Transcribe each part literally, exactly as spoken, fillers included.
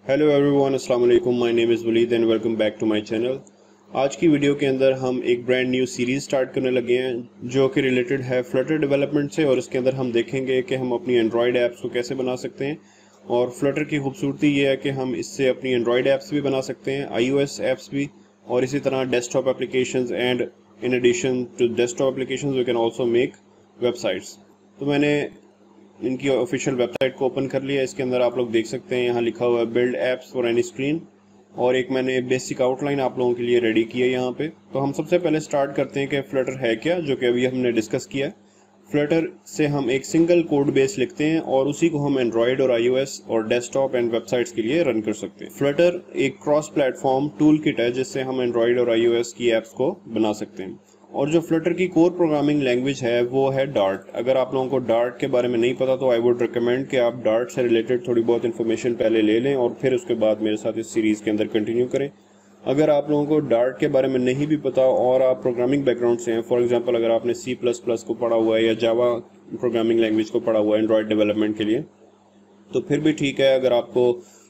Hello everyone, अस्सलाम वालेकुम। My name is Waleed and welcome back to my channel. आज की वीडियो के अंदर हम एक ब्रांड न्यू सीरीज़ स्टार्ट करने लगे हैं जो कि रिलेटेड है फ्लटर डेवलपमेंट से, और इसके अंदर हम देखेंगे कि हम अपनी एंड्रॉयड ऐप्स को कैसे बना सकते हैं। और फ्लटर की खूबसूरती ये है कि हम इससे अपनी एंड्रॉयड ऐप्स भी बना सकते हैं, आईओएस ऐप्स भी, और इसी तरह desktop applications, and in addition to desktop applications we can also make websites. तो मैंने इनकी ऑफिशियल वेबसाइट को ओपन कर लिया। इसके अंदर आप लोग देख सकते हैं यहाँ लिखा हुआ है build apps for any screen, और एक मैंने बेसिक आउटलाइन आप लोगों के लिए रेडी की है यहाँ पे। तो हम सबसे पहले स्टार्ट करते हैं कि फ्लटर है क्या, जो कि अभी हमने डिस्कस किया है। फ्लटर से हम एक सिंगल कोड बेस लिखते हैं और उसी को हम एंड्रॉयड और आईओएस और डेस्कटॉप एंड वेबसाइट्स के लिए रन कर सकते हैं। फ्लटर एक क्रॉस प्लेटफॉर्म टूल किट है जिससे हम एंड्रॉयड और आईओएस की एप्स को बना सकते हैं। और जो फ्लटर की कोर प्रोग्रामिंग लैंग्वेज है वो है डार्ट। अगर आप लोगों को डार्ट के बारे में नहीं पता तो आई वुड रिकमेंड कि आप डार्ट से रिलेटेड थोड़ी बहुत इन्फॉर्मेशन पहले ले लें और फिर उसके बाद मेरे साथ इस सीरीज़ के अंदर कंटिन्यू करें। अगर आप लोगों को डार्ट के बारे में नहीं भी पता और आप प्रोग्रामिंग बैकग्राउंड से हैं, फॉर एग्जांपल अगर आपने सी प्लस प्लस को पढ़ा हुआ है या जावा प्रोग्रामिंग लैंग्वेज को पढ़ा हुआ है एंड्रॉयड डेवलपमेंट के लिए, तो फिर भी ठीक है। अगर आपको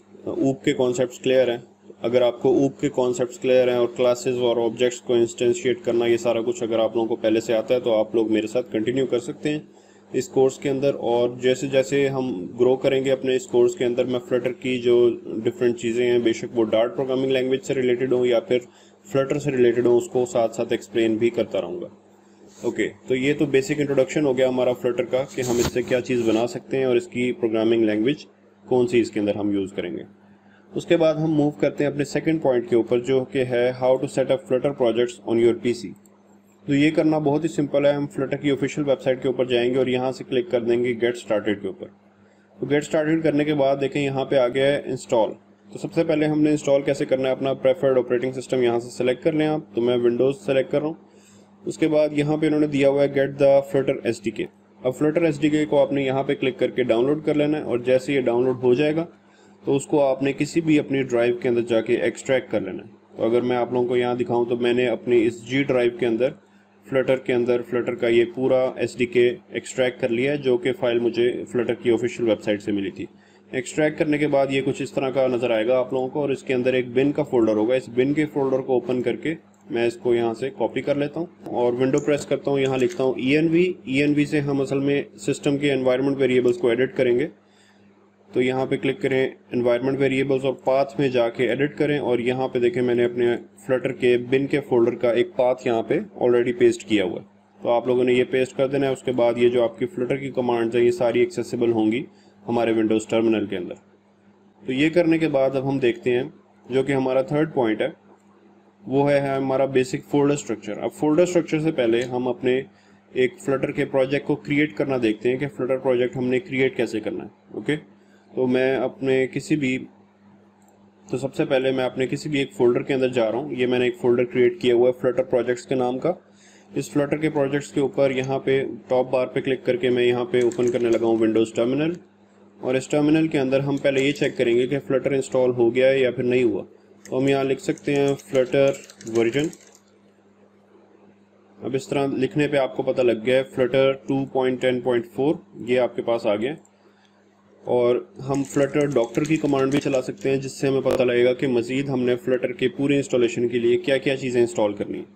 ऊप के कॉन्सेप्ट्स क्लियर हैं अगर आपको ऊप के कॉन्सेप्ट्स क्लियर हैं और क्लासेस और ऑब्जेक्ट्स को इंस्टेंशिएट करना, ये सारा कुछ अगर आप लोगों को पहले से आता है तो आप लोग मेरे साथ कंटिन्यू कर सकते हैं इस कोर्स के अंदर। और जैसे जैसे हम ग्रो करेंगे अपने इस कोर्स के अंदर, मैं फ्लटर की जो डिफरेंट चीज़ें हैं, बेशक वो डार्ट प्रोग्रामिंग लैंग्वेज से रिलेटेड हो या फिर फ्लटर से रिलेटेड हो, उसको साथ साथ एक्सप्लेन भी करता रहूँगा। ओके okay, तो ये तो बेसिक इंट्रोडक्शन हो गया हमारा फ्लटर का कि हम इससे क्या चीज़ बना सकते हैं और इसकी प्रोग्रामिंग लैंग्वेज कौन सी इसके अंदर हम यूज़ करेंगे। उसके बाद हम मूव करते हैं अपने सेकंड पॉइंट के ऊपर, जो कि है how to set up Flutter projects on your PC. तो ये करना बहुत ही सिंपल है। हम फ्लटर की ऑफिशियल वेबसाइट के ऊपर जाएंगे और यहाँ से क्लिक कर देंगे गेट स्टार्टेड के ऊपर। तो गेट स्टार्टेड करने के बाद देखें यहाँ पे आ गया है इंस्टॉल। तो सबसे पहले हमने इंस्टॉल कैसे करना है, अपना प्रेफर्ड ऑपरेटिंग सिस्टम यहाँ से सेलेक्ट कर लें आप। तो मैं विंडोज़ सेलेक्ट कर रहा हूँ। उसके बाद यहाँ पे इन्होंने दिया हुआ है get the Flutter S D K. अब फ्लटर एस डी के को आपने यहाँ पे क्लिक करके डाउनलोड कर लेना है, और जैसे ये डाउनलोड हो जाएगा तो उसको आपने किसी भी अपनी ड्राइव के अंदर जाके एक्सट्रैक्ट कर लेना है। तो अगर मैं आप लोगों को यहाँ दिखाऊं तो मैंने अपनी इस जी ड्राइव के अंदर फ्लटर के अंदर फ्लटर का ये पूरा एस डी के एक्सट्रैक्ट कर लिया है, जो कि फ़ाइल मुझे फ्लटर की ऑफिशियल वेबसाइट से मिली थी। एक्सट्रैक्ट करने के बाद ये कुछ इस तरह का नज़र आएगा आप लोगों को, और इसके अंदर एक बिन का फोल्डर होगा। इस बिन के फोल्डर को ओपन करके मैं इसको यहाँ से कॉपी कर लेता हूँ और विंडो प्रेस करता हूँ। यहाँ लिखता हूँ E N V. E N V से हम असल में सिस्टम के एनवायरनमेंट वेरिएबल्स को एडिट करेंगे। तो यहाँ पे क्लिक करें एनवायरनमेंट वेरिएबल्स और पाथ में जाके एडिट करें, और यहाँ पे देखें मैंने अपने फ्लटर के बिन के फोल्डर का एक पाथ यहाँ पे ऑलरेडी पेस्ट किया हुआ है। तो आप लोगों ने ये पेस्ट कर देना है। उसके बाद ये जो आपकी फ्लटर की कमांड्स हैं ये सारी एक्सेसिबल होंगी हमारे विंडोज़ टर्मिनल के अंदर। तो ये करने के बाद अब हम देखते हैं जो कि हमारा थर्ड पॉइंट है, वो है, है हमारा बेसिक फोल्डर स्ट्रक्चर। अब फोल्डर स्ट्रक्चर से पहले हम अपने एक फ्लटर के प्रोजेक्ट को क्रिएट करना देखते हैं कि फ्लटर प्रोजेक्ट हमने क्रिएट कैसे करना है। ओके, तो मैं अपने किसी भी तो सबसे पहले मैं अपने किसी भी एक फोल्डर के अंदर जा रहा हूँ। ये मैंने एक फोल्डर क्रिएट किया हुआ है फ्लटर प्रोजेक्ट्स के नाम का। इस फ्लटर के प्रोजेक्ट्स के ऊपर यहाँ पे टॉप बार पे क्लिक करके मैं यहाँ पे ओपन करने लगा हूँ विंडोज़ टर्मिनल, और इस टर्मिनल के अंदर हम पहले ये चेक करेंगे कि फ्लटर इंस्टॉल हो गया है या फिर नहीं हुआ। तो हम यहाँ लिख सकते हैं फ्लटर वर्जन। अब इस तरह लिखने पे आपको पता लग गया है Flutter two point ten point four ये आपके पास आ गया। और हम फ्लटर डॉक्टर की कमांड भी चला सकते हैं, जिससे हमें पता लगेगा कि मज़ीद हमने फ्लटर के पूरे इंस्टॉलेशन के लिए क्या क्या चीज़ें इंस्टॉल करनी है।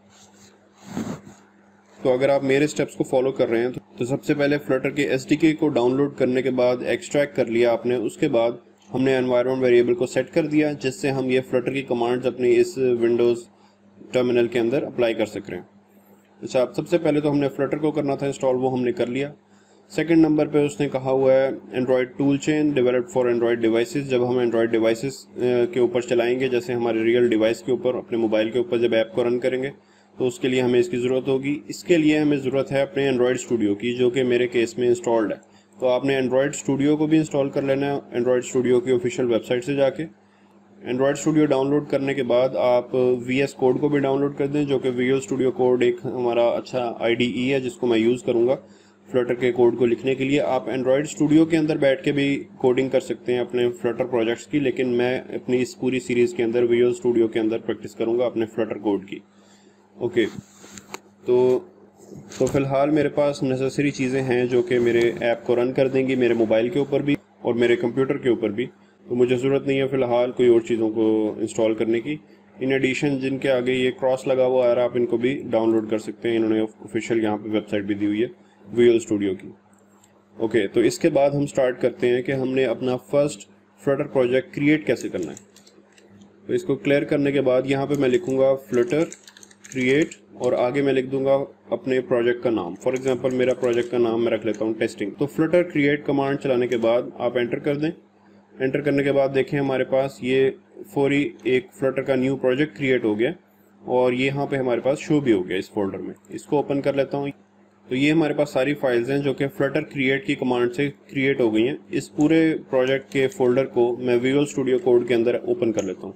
तो अगर आप मेरे स्टेप्स को फॉलो कर रहे हैं तो, तो सबसे पहले फ्लटर के एस डी के को डाउनलोड करने के बाद एक्सट्रैक्ट कर लिया आपने। उसके बाद हमने एनवायरनमेंट वेरिएबल को सेट कर दिया, जिससे हम ये फ्लटर की कमांड्स अपनी इस विंडोज़ टर्मिनल के अंदर अप्लाई कर सक रहे हैं। अच्छा, अब सबसे पहले तो हमने फ्लटर को करना था इंस्टॉल, वो हमने कर लिया। सेकंड नंबर पे उसने कहा हुआ है Android tool chain developed for Android devices. जब हम एंड्रॉयड डिवाइसेस के ऊपर चलाएंगे, जैसे हमारे रियल डिवाइस के ऊपर, अपने मोबाइल के ऊपर जब ऐप को रन करेंगे, तो उसके लिए हमें इसकी ज़रूरत होगी। इसके लिए हमें ज़रूरत है अपने एंड्रॉयड स्टूडियो की, जो कि मेरे केस में इंस्टॉल्ड है। तो आपने एंड्रॉयड स्टूडियो को भी इंस्टॉल कर लेना है एंड्रॉयड स्टूडियो की ऑफिशियल वेबसाइट से जाके। एंड्रॉयड स्टूडियो डाउनलोड करने के बाद आप वी एस कोड को भी डाउनलोड कर दें, जो कि विजुअल स्टूडियो कोड एक हमारा अच्छा आई डी ई है जिसको मैं यूज़ करूँगा फ्लटर के कोड को लिखने के लिए। आप एंड्रॉयड स्टूडियो के अंदर बैठ के भी कोडिंग कर सकते हैं अपने फ्लटर प्रोजेक्ट्स की, लेकिन मैं अपनी इस पूरी सीरीज़ के अंदर विजुअल स्टूडियो के अंदर प्रैक्टिस करूँगा अपने फ्लटर कोड की। ओके, तो तो फ़िलहाल मेरे पास नेसेसरी चीज़ें हैं जो कि मेरे ऐप को रन कर देंगी, मेरे मोबाइल के ऊपर भी और मेरे कंप्यूटर के ऊपर भी। तो मुझे ज़रूरत नहीं है फ़िलहाल कोई और चीज़ों को इंस्टॉल करने की। इन एडिशन जिनके आगे ये क्रॉस लगा हुआ है आप इनको भी डाउनलोड कर सकते हैं, इन्होंने ऑफिशियल यहाँ पे वेबसाइट भी दी हुई है विजुअल स्टूडियो की। ओके, तो इसके बाद हम स्टार्ट करते हैं कि हमने अपना फर्स्ट फ्लटर प्रोजेक्ट क्रिएट कैसे करना है। तो इसको क्लियर करने के बाद यहाँ पे मैं लिखूँगा फ्लटर क्रिएट और आगे मैं लिख दूंगा अपने प्रोजेक्ट का नाम। फॉर एग्जांपल मेरा प्रोजेक्ट का नाम मैं रख लेता हूँ टेस्टिंग। तो फ्लटर क्रिएट कमांड चलाने के बाद आप एंटर कर दें। एंटर करने के बाद देखें हमारे पास ये फौरी एक फ्लटर का न्यू प्रोजेक्ट क्रिएट हो गया और ये यहाँ पे हमारे पास शो भी हो गया इस फोल्डर में। इसको ओपन कर लेता हूँ। तो ये हमारे पास सारी फाइल्स हैं जो कि फ्लटर क्रिएट की कमांड से क्रिएट हो गई हैं। इस पूरे प्रोजेक्ट के फोल्डर को मैं विजुअल स्टूडियो कोड के अंदर ओपन कर लेता हूँ।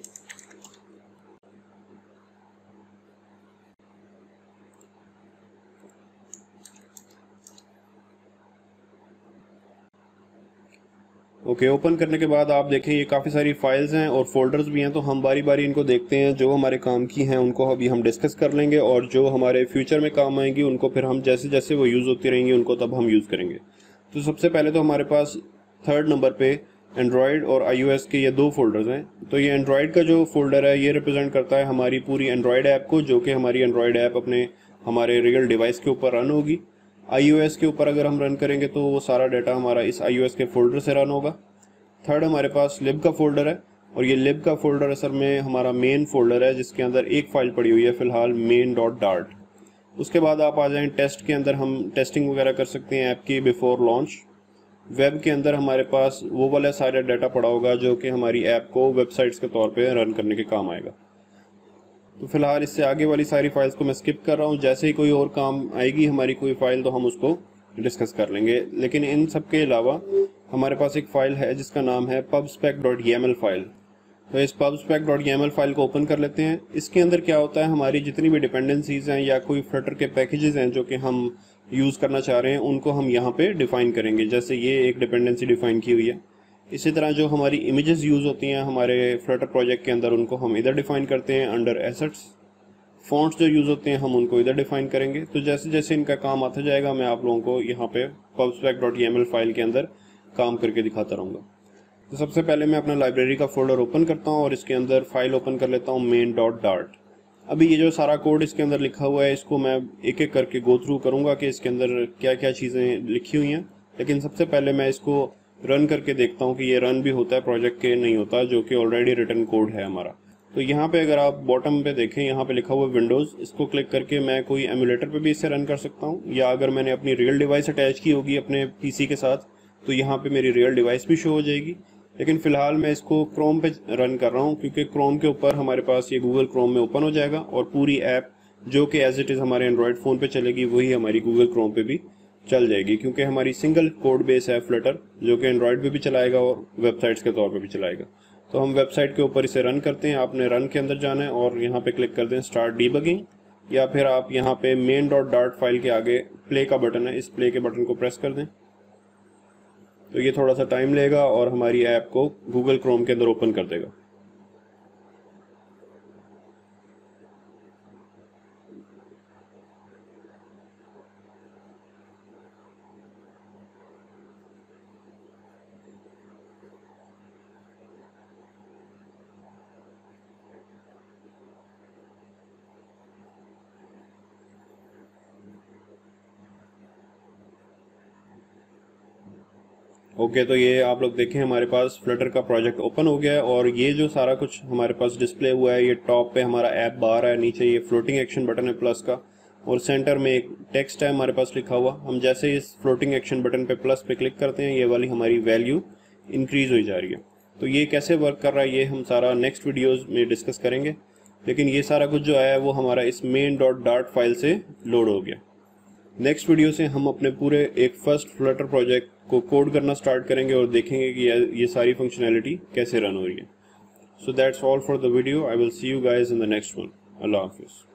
ओके okay, ओपन करने के बाद आप देखें ये काफ़ी सारी फाइल्स हैं और फोल्डर्स भी हैं, तो हम बारी बारी इनको देखते हैं। जो हमारे काम की हैं उनको अभी हम डिस्कस कर लेंगे और जो हमारे फ्यूचर में काम आएंगी उनको फिर हम जैसे जैसे वो यूज़ होती रहेंगी उनको तब हम यूज़ करेंगे। तो सबसे पहले तो हमारे पास थर्ड नंबर पे एंड्रॉयड और आईओएस के ये दो फोल्डर्स हैं। तो ये एंड्रॉयड का जो फोल्डर है ये रिप्रेजेंट करता है हमारी पूरी एंड्रॉयड ऐप को, जो कि हमारी एंड्रॉयड ऐप अपने हमारे रियल डिवाइस के ऊपर रन होगी। आईओएस के ऊपर अगर हम रन करेंगे तो वो सारा डाटा हमारा इस आईओएस के फोल्डर से रन होगा। थर्ड हमारे पास लिब का फोल्डर है और ये लिब का फोल्डर असल में हमारा मेन फोल्डर है जिसके अंदर एक फाइल पड़ी हुई है फिलहाल मेन डॉट डार्ट। उसके बाद आप आ जाएं टेस्ट के अंदर, हम टेस्टिंग वगैरह कर सकते हैं ऐप की बिफोर लॉन्च। वेब के अंदर हमारे पास वो वाला सारा डाटा पड़ा होगा जो कि हमारी ऐप को वेबसाइट्स के तौर पे रन करने के काम आएगा। तो फिलहाल इससे आगे वाली सारी फाइल्स को मैं स्किप कर रहा हूँ। जैसे ही कोई और काम आएगी हमारी कोई फाइल तो हम उसको डिस्कस कर लेंगे। लेकिन इन सब के अलावा हमारे पास एक फ़ाइल है जिसका नाम है pubspec dot E M L file. तो इस pubspec dot E M L file को ओपन कर लेते हैं। इसके अंदर क्या होता है, हमारी जितनी भी डिपेंडेंसीज हैं या कोई फ्लटर के पैकेजेस हैं जो कि हम यूज़ करना चाह रहे हैं उनको हम यहाँ पे डिफ़ाइन करेंगे। जैसे ये एक डिपेंडेंसी डिफ़ाइन की हुई है। इसी तरह जो हमारी इमेजेस यूज़ होती हैं हमारे फ्लटर प्रोजेक्ट के अंदर उनको हम इधर डिफ़ाइन करते हैं अंडर एसेट्स। फॉन्ट्स जो यूज़ होते हैं हम उनको इधर डिफ़ाइन करेंगे। तो जैसे जैसे इनका काम आता जाएगा मैं आप लोगों को यहाँ पे pubspec dot E M L file के अंदर काम करके दिखाता रहूँगा। तो सबसे पहले मैं अपना लाइब्रेरी का फोल्डर ओपन करता हूँ और इसके अंदर फाइल ओपन कर लेता हूँ मेन डॉट डार्ट। अभी ये जो सारा कोड इसके अंदर लिखा हुआ है इसको मैं एक एक करके गो थ्रू करूँगा कि इसके अंदर क्या क्या चीज़ें लिखी हुई हैं। लेकिन सबसे पहले मैं इसको रन करके देखता हूँ कि ये रन भी होता है प्रोजेक्ट के नहीं होता, जो कि ऑलरेडी रिटर्न कोड है हमारा। तो यहाँ पे अगर आप बॉटम पे देखें यहाँ पे लिखा हुआ है विंडोज़, इसको क्लिक करके मैं कोई एमुलेटर पे भी इसे रन कर सकता हूँ, या अगर मैंने अपनी रियल डिवाइस अटैच की होगी अपने पीसी के साथ तो यहाँ पे मेरी रियल डिवाइस भी शो हो जाएगी। लेकिन फ़िलहाल मैं इसको क्रोम पे रन कर रहा हूँ क्योंकि क्रोम के ऊपर हमारे पास ये गूगल क्रोम में ओपन हो जाएगा और पूरी ऐप जो कि एज इट इज़ हमारे एंड्रॉयड फ़ोन पे चलेगी वही हमारी गूगल क्रोम पे भी चल जाएगी, क्योंकि हमारी सिंगल कोड बेस है फ्लटर जो कि एंड्रॉयड पे भी चलाएगा और वेबसाइट्स के तौर पे भी चलाएगा। तो हम वेबसाइट के ऊपर इसे रन करते हैं। आपने रन के अंदर जाना है और यहाँ पे क्लिक कर दें स्टार्ट डीबगिंग, या फिर आप यहाँ पे मेन डॉट डार्ट फाइल के आगे प्ले का बटन है, इस प्ले के बटन को प्रेस कर दें। तो ये थोड़ा सा टाइम लेगा और हमारी ऐप को गूगल क्रोम के अंदर ओपन कर देगा। ओके okay, तो ये आप लोग देखें हमारे पास फ्लटर का प्रोजेक्ट ओपन हो गया है और ये जो सारा कुछ हमारे पास डिस्प्ले हुआ है, ये टॉप पे हमारा ऐप बार है, नीचे ये फ्लोटिंग एक्शन बटन है प्लस का, और सेंटर में एक टेक्स्ट है हमारे पास लिखा हुआ। हम जैसे इस फ्लोटिंग एक्शन बटन पे प्लस पे क्लिक करते हैं ये वाली हमारी वैल्यू इंक्रीज हो जा रही है। तो ये कैसे वर्क कर रहा है ये हम सारा नेक्स्ट वीडियोज़ में डिस्कस करेंगे। लेकिन ये सारा कुछ जो आया है वो हमारा इस मेन डॉट डार्ट फाइल से लोड हो गया। नेक्स्ट वीडियो से हम अपने पूरे एक फर्स्ट फ्लटर प्रोजेक्ट को कोड करना स्टार्ट करेंगे और देखेंगे कि ये सारी फंक्शनैलिटी कैसे रन हो रही है। So that's all for the video. I will see you guys in the next one. अल्लाह हाफिज़।